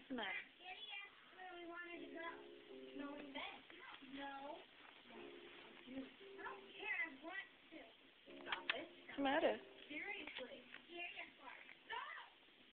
What's the matter? Daddy asked where we wanted to go. No, in bed. No. I don't care. I want to. Stop it. What's the matter?